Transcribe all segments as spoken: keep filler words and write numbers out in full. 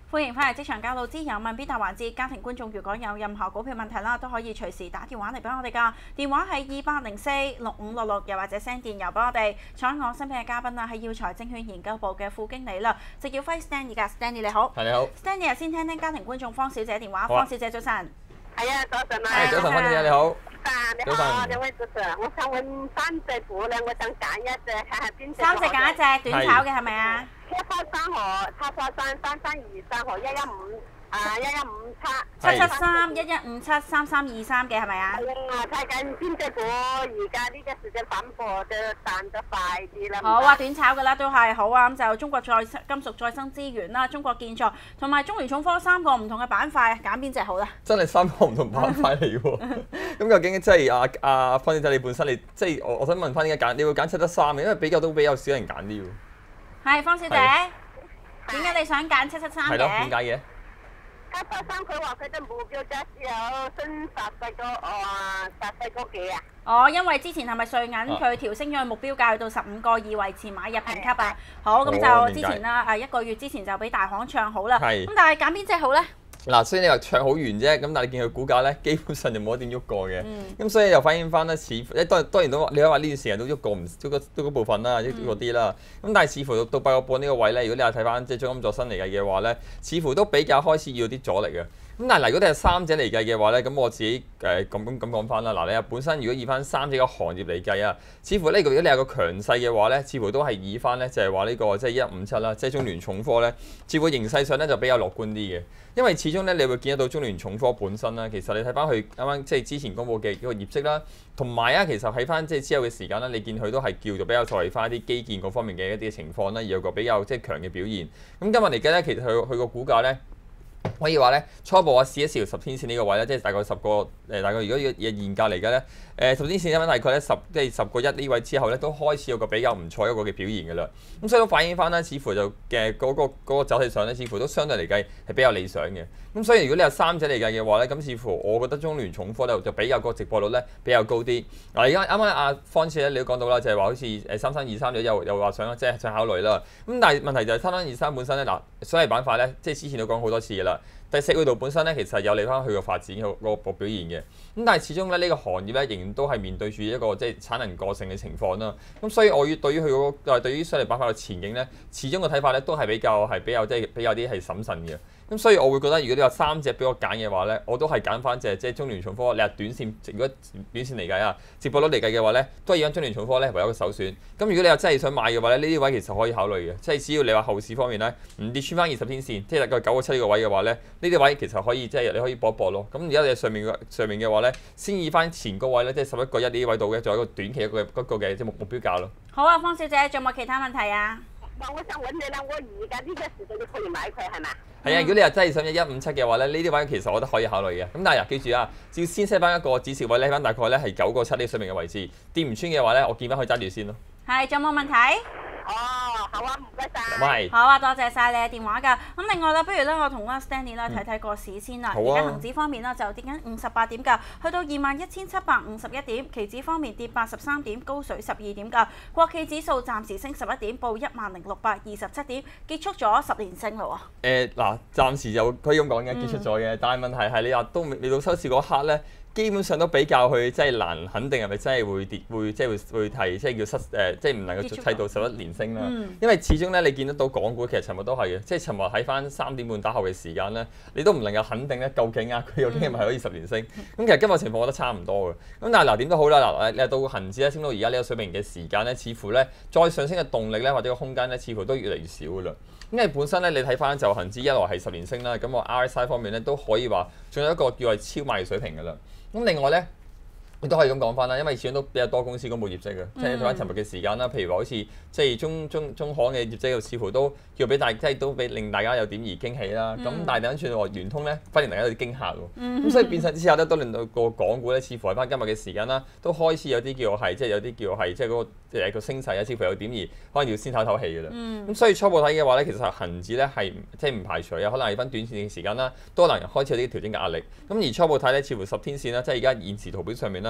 歡迎翻嚟職場教導之有問必答環節，家庭觀眾如果有任何股票問題啦，都可以隨時打電話嚟俾我哋㗎。電話係二八零四六五六六，又或者 send 電郵俾我哋。坐喺我身邊嘅嘉賓啦，係耀才證券研究部嘅副經理啦，謝耀輝 Stanley 㗎 ，Stanley 你好。 係你好。 Stanley 先聽聽家庭觀眾方小姐電話， 啊、 方小姐早晨。 係啊，早晨啊。 係早晨，方小姐你好。 你好，兩位主持人，我想問三隻股咧，我想揀一隻，睇下邊隻。 三隻揀一隻，短炒嘅係咪啊？ 七七三和七七三三三二三和一一五啊一一五七。 七七三一一五七三三二三嘅係咪啊？ 係啊，睇緊邊隻股而家呢個時間反貨就彈得快啲啦。 好啊，短炒嘅啦都係好啊，咁就中國再金屬再生資源啦，中國建材同埋中聯重科三個唔同嘅板塊，揀邊隻好咧？ 真係三個唔同板塊嚟喎。咁究竟即係阿阿方小姐你本身你即係我我想問翻點解揀？你會揀七七三嘅，因為比較都比較少人揀啲喎。 係方小姐，點解你想揀七七三嘅？ 係咯，點解嘅？ 七七三佢話佢嘅目標價只有升十四個啊十四個幾啊？ 哦，因為之前係咪瑞銀佢調升咗個目標價去到十五個二維持買入評級啊？好，咁就之前啦，誒一個月之前就俾大行唱好啦。咁但係揀邊隻好咧？ 嗱，所以你話唱好完啫，咁但係你見佢股價咧，基本上就冇一點喐過嘅。咁、嗯、所以又反映翻咧，似乎誒當當然都你可以話呢段時間都喐過唔喐嗰部分啦，喐嗰啲啦。咁、嗯、但係似乎到到八個半呢個位咧，如果你話睇翻即係中金作新嚟計嘅話咧，似乎都比較開始要啲阻力嘅。咁但係嗱，如果你係三者嚟計嘅話咧，咁我自己誒咁咁咁講翻啦。嗱，你本身如果以翻三者個行業嚟計啊，似乎呢個如果你有個強勢嘅話咧，似乎都係以翻咧就係話呢個即係一五七啦，即係中聯重科咧，似乎形勢上咧就比較樂觀啲嘅。因為始終咧，你會見得到中聯重科本身啦，其實你睇翻佢啱啱即係之前公佈嘅嗰個業績啦，同埋啊，其實喺翻即係之後嘅時間啦，你見佢都係叫做比較受惠翻一啲基建嗰方面嘅一啲情況啦，而有個比較即係強嘅表現。咁今日嚟計咧，其實佢佢個股價咧。可以話咧，初步我試一試條十天線呢個位咧，即係大概十個誒、呃，大概如果要現價嚟嘅咧，誒、呃、十天線一蚊大概咧十即係十個一呢位之後咧，都開始有個比較唔錯一個嘅表現嘅啦。咁所以都反映翻咧，似乎就嘅嗰、那個嗰、那個走勢上咧，似乎都相對嚟計係比較理想嘅。咁所以如果你有三者嚟計嘅話咧，咁似乎我覺得中聯重科咧就比較個直播率咧比較高啲。嗱，而家啱啱阿方小姐你都講到啦，就係、是、話好似誒三三二三又又話想即係想考慮啦。咁但係問題就係三三二三本身咧，嗱，所謂板塊咧，即係之前都講好多次嘅啦。第四季度本身咧，其實有利翻佢個發展個個表現嘅。咁但係始終咧，呢、這個行業咧仍然都係面對住一個即係產能過剩嘅情況啦。咁所以我對於佢嗰個對於相對板塊嘅前景咧，始終個睇法咧都係比較係比較即係比較啲係審慎嘅。咁所以我會覺得，如果你有三隻俾我揀嘅話咧，我都係揀翻隻即係中聯重科。你話短線，如果短線嚟計啊，接波率嚟計嘅話咧，都係以中聯重科咧為一個首選。咁如果你又真係想買嘅話咧，呢啲位其實可以考慮嘅。即係只要你話後市方面咧唔跌穿翻二十天線，即係大概九個七呢個位嘅話咧，呢啲位其實可以即係你可以搏一搏咯。咁而家你上面嘅上面嘅話咧，先以翻前高位咧，即係十一個一呢啲位度嘅，做一個短期一個一個嘅即係目目標價咯。 好啊，方小姐，仲有冇其他問題啊？ 我想揾你啦，我而家呢個時間都可以買佢係咪？ 係啊，如果你又真係想一一五七嘅話咧，呢啲位其實我覺得可以考慮嘅。咁但係啊，記住啊，只要先 set 翻一個指示位咧，翻大概咧係九個七呢個水平嘅位置，跌唔穿嘅話咧，我見翻可以揸住先咯。 係，仲有冇問題？ 哦，好啊，唔該晒。 係。 好啊，多謝晒你嘅電話㗎。咁另外啦，不如咧我同阿 Stanley 咧睇睇個市先啦。而家恆指方面啦，就跌緊五十八點㗎，去到二萬一千七百五十一點。期指方面跌八十三點，高水十二點㗎。國企指數暫時升十一點，報一萬零六百二十七點，結束咗十連升啦喎。 誒嗱，暫時就可以咁講嘅，結束咗嘅。嗯、但係問題係你話都未到收市嗰刻咧。基本上都比較去即係難肯定係咪真係會跌，會即係會會係即係叫失誒，即係唔能夠睇到十一連升啦。嗯、因為始終咧，你見得到港股其實尋日都係嘅，即係尋日喺翻三點半打後嘅時間咧，你都唔能夠肯定咧究竟啊佢究竟係咪可以十連升。咁、嗯、其實今日情況我覺得差唔多嘅。咁但係嗱點都好啦，嗱你到恆指咧升到而家呢個水平嘅時間咧，似乎咧再上升嘅動力咧或者個空間咧，似乎都越嚟越少㗎啦。因為本身咧，你睇翻就恆指一來係十連升啦，咁我 R S I 方面咧都可以話仲有一個叫係超賣水平㗎啦。咁另外咧，亦都可以咁講翻啦，因為始終都比較多公司公布業績嘅，嗯、即係睇翻尋日嘅時間啦。譬如話好似即係中中中行嘅業績，似乎都叫俾大，即係都俾令大家有點而驚喜啦。咁、嗯、但係等陣轉話聯通咧，反而大家有啲驚嚇喎。咁、嗯、所以變相之下咧，都令到個港股咧，似乎喺翻今日嘅時間啦，都開始有啲叫係即係有啲叫係即係嗰個誒個升勢啊，似乎有點而可能要先唞唞氣嘅啦。咁、嗯、所以初步睇嘅話咧，其實恆指咧係即係唔排除啊，可能係分短線嘅時間啦，都可能開始有啲調整嘅壓力。咁而初步睇咧，似乎十天線啦，即係而家現時圖表上面啦。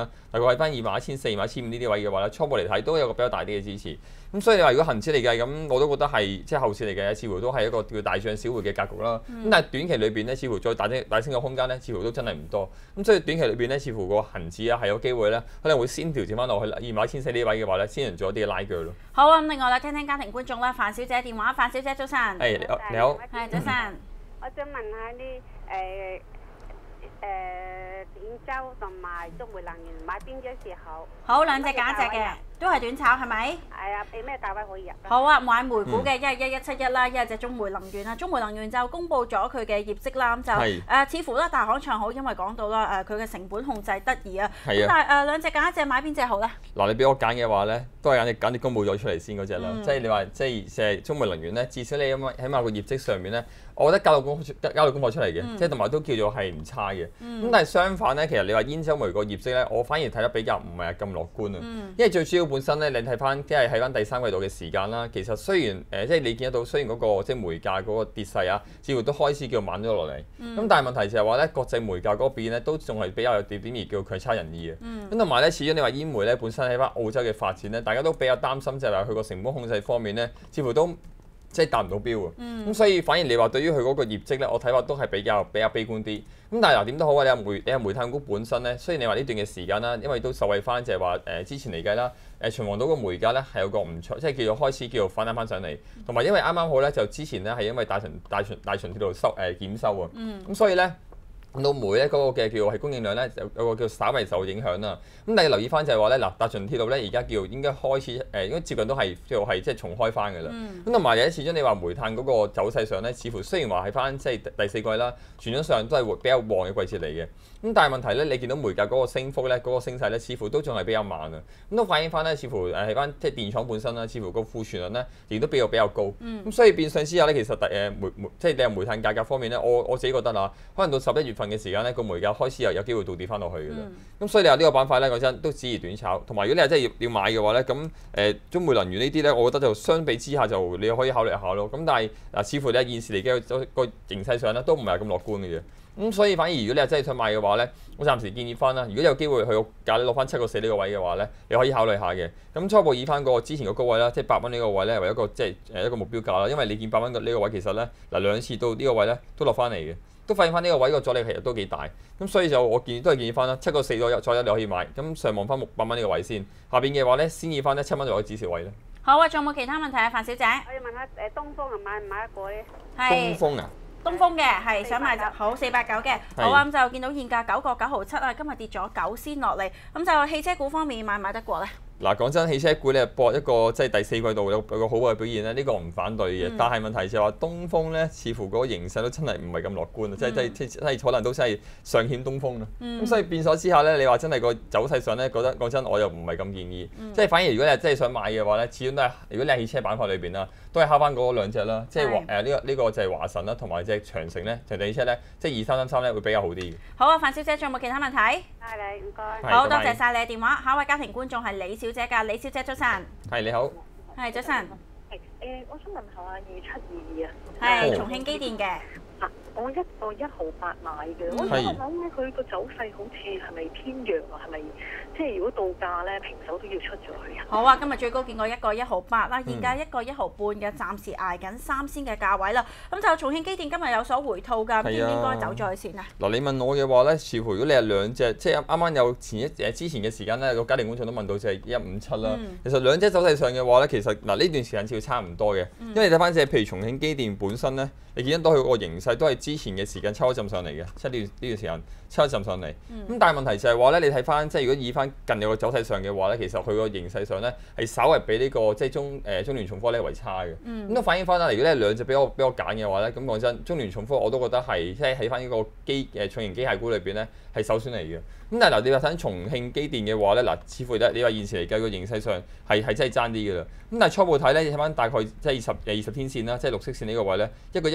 啦，大概喺翻二萬一千四、二萬一千五呢啲位嘅話咧，初步嚟睇都有個比較大啲嘅支持。咁所以你話如果恒指嚟計，咁我都覺得係即係後市嚟計，似乎都係一個叫大漲小回嘅格局啦。咁、嗯、但係短期裏邊咧，似乎再大升大升嘅空間咧，似乎都真係唔多。咁所以短期裏邊咧，似乎個恒指啊係有機會咧，可能會先調整翻落去二萬一千四呢位嘅話咧，先能做一啲嘅拉鋸咯。 好啊，咁另外咧，聽聽家庭觀眾啦，范小姐電話，范小姐早晨。 誒、hey, 你好，你好。 係早晨。 我想問下啲誒誒短週同埋中煤能源買邊隻時候？ 好，兩隻揀一隻嘅，都係短炒係咪？ 係啊，俾咩價位可以入？ 好啊，買煤股嘅，一係一一七一啦，一係隻中煤能源啦。中煤能源就公布咗佢嘅業績啦，咁就誒、呃、似乎咧大行唱好，因為講到啦誒佢嘅成本控制得宜啊。咁但係誒兩隻揀一隻買邊隻好咧？嗱， 你俾我揀嘅話咧，都係揀你揀你公布咗出嚟先嗰隻啦。嗯、即係你話即係誒中煤能源咧，至少你起碼起碼個業績上面咧，我覺得交到功交到功課出嚟嘅，嗯、即係同埋都叫做係唔差嘅。咁、嗯、但係相反咧，其實你話兗州煤個業績咧，我反而睇得比較唔係咁樂觀啊。嗯、因為最主要本身咧，你睇翻即係喺翻第三季度嘅時間啦，其實雖然誒、呃、即係你見得到，雖然嗰、那個即係煤價嗰個跌勢啊，似乎都開始叫慢咗落嚟。咁、嗯、但係問題就係話咧，國際煤價嗰邊咧都仲係比較有點點而叫強差人意嘅。咁同埋咧，始終你話兗煤咧本身喺翻澳洲嘅發展咧，大家都比較擔心就係話佢個成本控制方面咧，似乎都即係達唔到標啊。咁、嗯、所以反而你話對於佢嗰個業績咧，我睇法都係比較比較悲觀啲。咁但係嗱點都好啊，你話煤你話煤炭股本身咧，雖然你話呢段嘅時間啦，因為都受惠翻就係話誒之前嚟計啦，誒秦皇島個煤價咧係有個唔錯，即係叫做開始叫做反彈翻上嚟，同埋因為啱啱好咧就之前咧係因為大秦大秦大秦鐵路收誒、呃、檢修啊，咁、嗯、所以咧。到煤咧嗰個嘅叫係供應量咧有有個叫稍微受影響啦。咁但係留意翻就係話咧嗱，大秦鐵路咧而家叫應該開始誒、呃，應該接近都係叫係即係重開翻嘅啦。咁同埋有一始終你話煤炭嗰個走勢上咧，似乎雖然話係翻即係第四季啦，傳統上都係比較旺嘅季節嚟嘅。咁但係問題咧，你見到煤價嗰個升幅咧，嗰、嗰個升勢咧，似乎都仲係比較慢啊。咁都反映翻咧，似乎誒係翻即係電廠本身啦，似乎個庫存量咧亦都比較比較高。咁、嗯、所以變相之下咧，其實第誒煤煤即係你話煤炭價格方面咧，我我自己覺得啊，可能到十一月份嘅時間咧，個煤價開始又有機會倒跌翻落去嘅啦。咁、嗯、所以你話呢個板塊咧，講真都只宜短炒。同埋如果你係真係要要買嘅話咧，咁誒、呃、中煤能源呢啲咧，我覺得就相比之下就你可以考慮下咯。咁但係嗱，似乎咧現時嚟嘅個形勢上咧都唔係咁樂觀嘅啫。咁、嗯、所以反而如果你係真係想買嘅話咧，我暫時建議翻啦。如果有機會去價攞翻七個四呢個位嘅話咧，你可以考慮下嘅。咁初步以翻個之前個高位啦，即係八蚊呢個位咧為一個即係誒一個目標價啦。因為你見八蚊呢個位其實咧嗱兩次到呢個位咧都落翻嚟嘅，都發現翻呢個位個阻力其實都幾大。咁所以就我建議都係建議翻啦，七個四左右左右你可以買。咁上望翻六百蚊呢個位先，下邊嘅話咧先以翻咧七蚊做個止蝕位咧。 好啊，仲有冇其他問題啊，范小姐？ 我要問下誒東風啊買唔買得過咧？ 東風啊？ 東風嘅係想買就好四百九嘅，好啊，咁就見到現價九個九毫七啊，今日跌咗九先落嚟，咁就汽車股方面買唔買得過咧？ 嗱，講真，汽車股咧搏一個即係第四季度有有個好嘅表現咧，呢、呢個唔反對嘅。嗯、但係問題就係話東風咧，似乎嗰個形勢都真係唔係咁樂觀啊！即係即係即係可能都真係尚欠東風啊！咁、嗯、所以變咗之下咧，你話真係個走勢上咧，覺得講真，我又唔係咁建議。嗯、即係反而如果你係真係想買嘅話咧，始終都係如果你係汽車板塊裏邊啦，都係敲翻嗰兩隻啦，即係華誒呢個呢個就係華晨啦，同埋隻長城咧，長城汽車咧，即係二三三三咧會比較好啲嘅。好啊，范小姐，仲有冇其他問題？ 係你，唔該。 好多謝晒你嘅電話，下一位家庭觀眾係李小姐㗎，李小姐。早晨， 係你好， 係早晨。 係誒，我想問下二七二二啊， 係重慶機電嘅。 嚇，我一個一毫八買嘅，我想諗咧，佢個走勢好似係咪偏弱啊？係咪即係如果到價咧，平手都要出咗去啊？ 好啊，今日最高見過一個一毫八啦，現價一個一毫半嘅，暫時捱緊三仙嘅價位啦。咁就重慶機電今日有所回吐㗎，應唔應該走咗去先啊？ 嗱，你問我嘅話咧，似乎如果你係兩隻，即係啱啱有前一誒之前嘅時間咧，個家庭觀眾都問到就係一五七啦。嗯、其實兩隻走勢上嘅話咧，其實嗱呢段時間似乎差唔多嘅，嗯、因為你睇翻隻譬如重慶機電本身咧，你見得到佢個形勢都係之前嘅時間抽一陣上嚟嘅，即係呢段呢段時間抽一陣上嚟。咁、嗯、但係問題就係話咧，你睇翻即係如果以翻近日個走勢上嘅話咧，其實佢個形勢上咧係稍為比呢、這個即係中誒、呃、中聯重科咧為差嘅。咁、嗯、都反映翻啦。如果咧兩隻俾我俾我揀嘅話咧，咁講真，中聯重科我都覺得係即係喺翻呢個機誒重型機械股裏邊咧係首選嚟嘅。咁但係嗱，你話睇重慶機電嘅話咧，嗱似乎咧你話現時嚟計個形勢上係係真係爭啲嘅啦。咁但係初步睇咧，睇翻大概即係二十誒二十天線啦，即係綠色線呢個位咧，一個一毫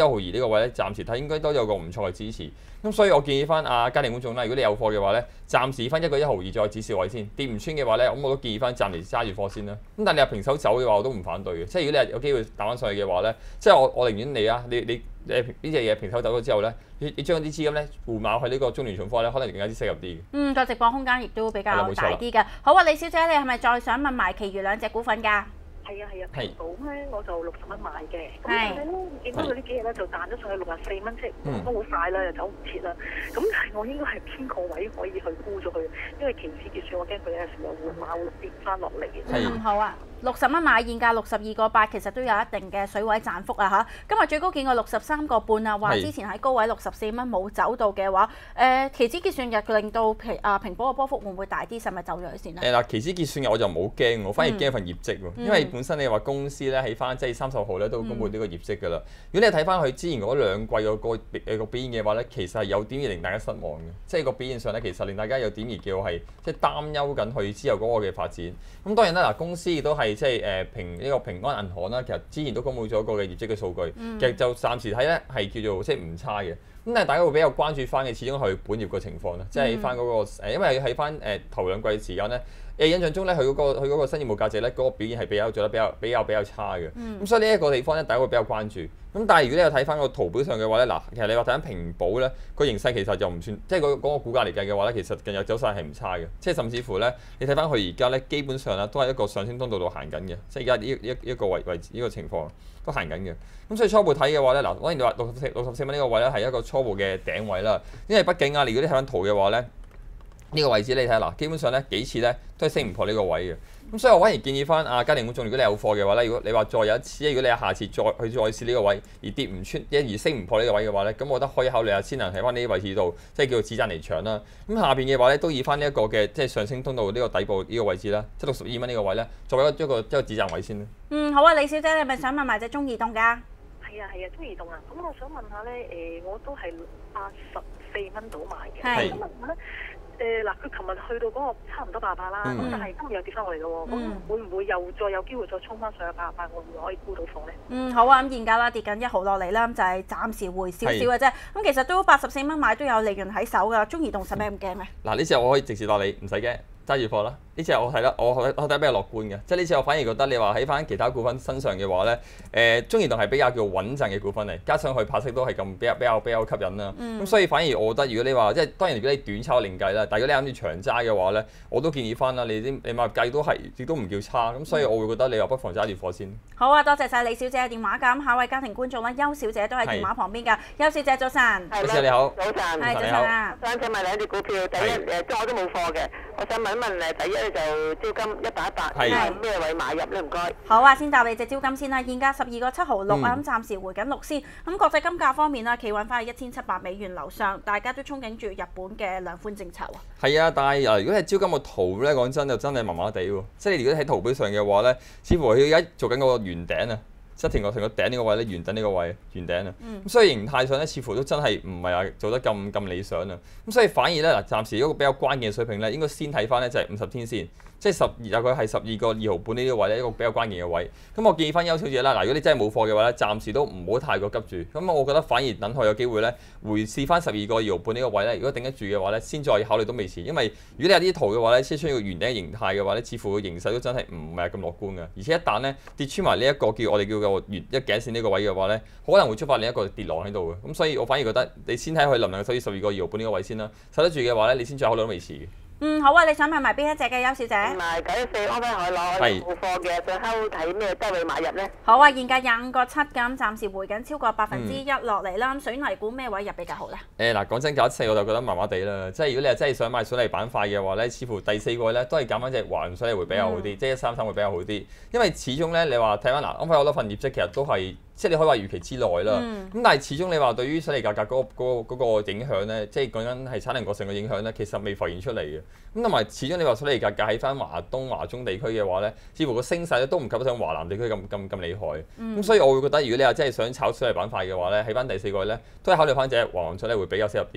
毫二呢個位咧，暫時睇應該都有個唔錯嘅支持。咁所以我建議翻啊家庭觀眾啦，如果你有貨嘅話咧，暫時翻一個一毫二再指示位先，跌唔穿嘅話咧，咁我都建議翻暫時揸住貨先啦。咁但係你話平手走嘅話，我都唔反對嘅。即係如果你係有機會打翻上去嘅話咧，即係我我寧願你啊，你你誒呢隻嘢平手走咗之後咧，你你將啲資金咧換碼去呢個中聯重科咧，可能更加之適合啲嘅。 嗯，個直播空間亦都比較大啲嘅。好啊，李小姐，你係咪再想問埋其餘兩隻股份㗎？ 係啊係啊，平保咧我就六十蚊買嘅，咁但係咧見到佢呢幾日咧就彈咗上去六十四蚊，即係都好快啦，又走唔切啦。咁但係我應該係邊個位可以去沽咗佢？因為期指結算我驚佢有時候換碼會跌翻落嚟嘅。 嗯，好啊。六十蚊買現價六十二個八，其實都有一定嘅水位賺幅啊嚇！今日最高見過六十三個半啊，話之前喺高位六十四蚊冇走到嘅話，誒、呃、期指結算日令到平啊平保嘅波幅會唔會大啲，使咪走咗佢先咧？ 誒嗱，期指結算日我就冇驚，我反而驚份業績喎，嗯、因為本身你話公司咧喺翻即係三十號咧都公佈呢個業績㗎啦。嗯、如果你睇翻佢之前嗰兩季個個誒個表現嘅話咧，其實係有點而令大家失望嘅，即係個表現上咧其實令大家有點而叫係即係擔憂緊佢之後嗰個嘅發展。咁當然啦，嗱公司亦都係即係誒平。呢個平安銀行啦，其實之前都公佈咗個嘅業績嘅數據，嗯、其實就暫時睇咧係叫做即係唔差嘅。咁但係大家會比較關注翻嘅，始終係本業嘅情況啦，即係翻嗰個誒，因為喺翻誒頭兩季嘅時間咧，誒印象中咧佢嗰個佢嗰個新業務價值咧嗰個表現係比較做得比較比較比較差嘅。咁、嗯、所以呢一個地方咧，大家會比較關注。咁但係如果你有睇翻個圖表上嘅話咧，嗱，其實你話睇緊平保咧個形勢其實就唔算，即係嗰嗰個股價嚟計嘅話咧，其實近日走勢係唔差嘅，即係甚至乎咧，你睇翻佢而家咧，基本上咧都係一個上升通道度行緊嘅，即係而家呢一一個位位置呢個情況都行緊嘅。咁所以初步睇嘅話咧，嗱，當然你話六十四六十四蚊呢個位咧係一個初步嘅頂位啦，因為畢竟啊，如果你睇翻圖嘅話咧，呢、呢個位置你睇下嗱，基本上咧幾次咧都係升唔破呢個位嘅。咁所以我反而建議翻啊家庭觀眾，如果你有貨嘅話咧，如果你話再有一次，如果你下次再去再試呢個位而跌唔穿，一而升唔破呢個位嘅話咧，咁我覺得可以考慮下先能喺翻呢啲位置度，即係叫做止賺離場啦。咁下邊嘅話咧，都以翻呢一個嘅即係上升通道呢個底部呢個位置啦，即係六十二蚊呢個位咧，作為一個一個一個止賺位先啦。 嗯，好啊，李小姐，你係咪想問埋隻中移動㗎？係啊係啊，中移動啊，咁我想問下咧，誒、呃、我都係八十四蚊到買嘅， 係。 咁問下咧。誒嗱，佢琴日去到嗰個差唔多八百啦，咁、嗯、但係今日又跌翻落嚟咯喎，咁、嗯、會唔會又再有機會再衝翻上去八百？我會唔會可以沽到貨咧？ 嗯，好啊，咁現價啦，跌緊一毫落嚟啦，咁就係暫時回少少嘅啫。咁是其實都八十四蚊買都有利潤喺手㗎，中移動使咩咁驚咧？嗱， 呢隻我可以直接答你，唔使驚，揸住貨啦。呢隻我睇得我我睇得比較樂觀嘅，即係呢次我反而覺得你話喺翻其他股份身上嘅話咧，誒、呃、中移動係比較叫穩陣嘅股份嚟，加上佢派息都係咁比較比較比較吸引啦。咁、嗯、所以反而我覺得如果你話即係當然如果你短炒另計啦，但係如果你諗住長揸嘅話咧，我都建議翻啦，你啲你買入計都係亦都唔叫差，咁所以我會覺得你話不妨揸住貨先。 好啊，多謝晒李小姐嘅電話㗎。咁下一位家庭觀眾咧，邱小姐都喺電話旁邊㗎。邱是小姐早晨， 邱小姐你好， 早晨， 係早晨啊。 想請問兩隻股票，第一誒即係我都冇貨嘅，我想問一問誒，第一咧就招金一八一八，係咩位買入咧？唔該。 好啊，先答你隻招金先啦，現價十二個七毫六啊，咁暫時回緊六先。咁國際金價方面啦，企穩翻去一千七百美元樓上，大家都憧憬住日本嘅量寬政策啊。 係啊，但係誒，如果係招金個圖咧，講真就真係麻麻地喎。即係你如果喺圖表上嘅話咧，似乎佢而家做緊嗰個圓頂啊。即係停個停個頂呢個位咧，圓頂呢個位，圓頂啊！咁、嗯、所以形態上咧，似乎都真係唔係話做得咁咁理想啊！咁所以反而咧嗱，暫時一個比較關鍵嘅水平咧，應該先睇翻咧就係五十天線，即係十二大概係十二個二毫半呢啲位咧，一個比較關鍵嘅位。咁我建議翻邱小姐啦，嗱，如果你真係冇貨嘅話咧，暫時都唔好太過急住。咁我覺得反而等佢有機會咧，回試翻十二個二毫半呢個位咧，如果頂得住嘅話咧，先再考慮都未遲。因為如果你有啲圖嘅話咧，即係出現個圓頂嘅形態嘅話咧，似乎個形勢都真係唔係咁樂觀嘅。而且一旦咧跌穿埋呢一個叫我哋叫個圓一頸線呢個位嘅話咧，可能會觸發另一個跌浪喺度嘅。咁所以我反而覺得你先睇佢能唔能夠守住十二個二毫半呢個位先啦。守得住嘅話咧，你先再考慮都未遲嘅。 嗯，好啊，你想問埋邊一隻嘅邱小姐？ 唔係九一四安徽海螺冇貨嘅，最後睇咩低位買入咧？ 好啊，現價廿五個七咁，暫時回緊超過百分之一落嚟啦。咁、嗯、水泥股咩位入比較好咧？誒嗱、 欸，講真九一四我就覺得麻麻地啦。即係如果你係真係想買水泥板塊嘅話咧，似乎第四個咧都係揀翻隻華潤水泥會比較好啲，嗯、即係一三三會比較好啲。因為始終咧，你話睇翻嗱安徽海螺份業績其實都係。即係你可以話預期之內啦，咁、嗯、但係始終你話對於水泥價格嗰、嗰個嗰個嗰個影響咧，即係講緊係產能過剩嘅影響咧，其實未浮現出嚟嘅。咁同埋始終你話水泥價格喺翻華東、華中地區嘅話咧，似乎個升勢咧都唔及得上華南地區咁咁咁厲害。咁、嗯、所以我會覺得，如果你話真係想炒水泥板塊嘅話咧，喺翻第四個咧，都係考慮翻隻華潤水泥會比較適合啲。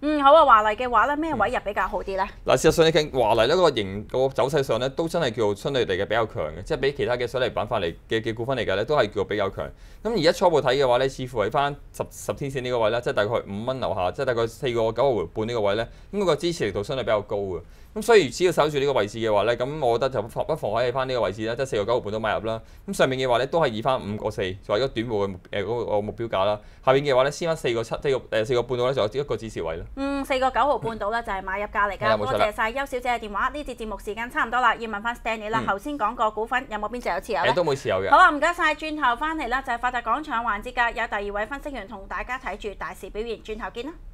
嗯，好啊，華麗嘅話咧，咩位入比較好啲咧？ 嗱、嗯，事實上你見華麗呢個型個走勢上咧，都真係叫做相對嚟嘅比較強嘅，即係比其他嘅水泥板塊嚟嘅嘅股份嚟嘅咧，都係叫做比較強。咁而家初步睇嘅話咧，似乎喺翻十十天線呢個位咧，即係大概五蚊樓下，即係大概四個九毫半呢個位咧，咁、那個支持力度相對比較高嘅。咁所以只要守住呢個位置嘅話咧，咁我覺得就不妨可以喺翻呢個位置咧，即係四個九毫半都買入啦。咁上面嘅話咧，都係以翻五個四作為一個短線嘅誒嗰個目標價啦。下邊嘅話咧，先翻四個七、四個誒四個半度咧，就有一個支持位啦。 嗯，四個九毫半度咧就係買入價嚟㗎。多謝晒邱小姐嘅電話。呢節節目時間差唔多啦，要問翻 Stanley 啦。頭先講過股份有冇邊隻有持有咧？ 都冇持有嘅。 好啊，唔該晒。轉頭翻嚟啦，就係發達廣場環節㗎，有第二位分析員同大家睇住大市表現。轉頭見啦。